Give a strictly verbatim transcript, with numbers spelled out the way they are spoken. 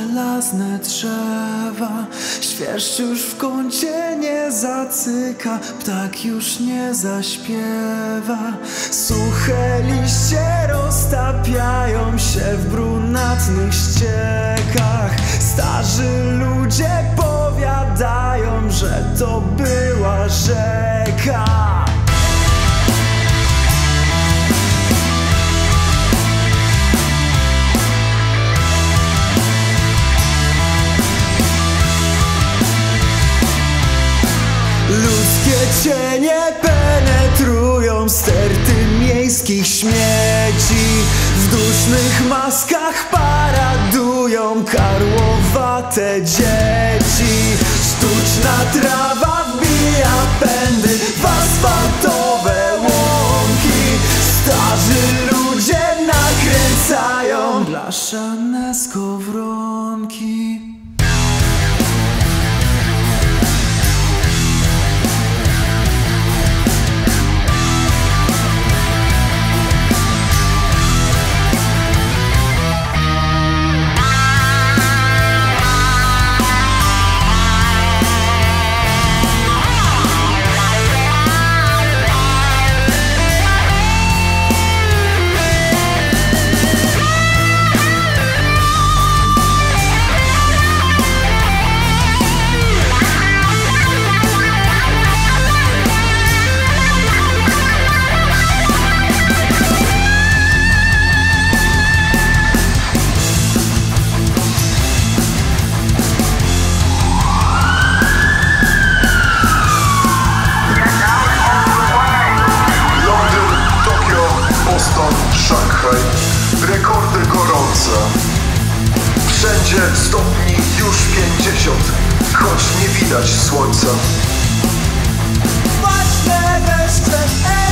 żelazne drzewa. Świerszcz już w kącie nie zacyka, ptak już nie zaśpiewa. Suche liście roztapiają się w brunatnych ściekach. Starzy ludzie powiadają, że to była rzeka. Ludzkie cienie penetrują sterty miejskich śmieci. W dusznych maskach paradują karłowate dzieci. Sztuczna trawa wbija pędy w asfaltowe łąki. Starzy ludzie nakręcają blaszane skowronki. Szanghaj, rekordy gorąca. Wszędzie stopni już pięćdziesiąt, choć nie widać słońca. Właśnie deszcze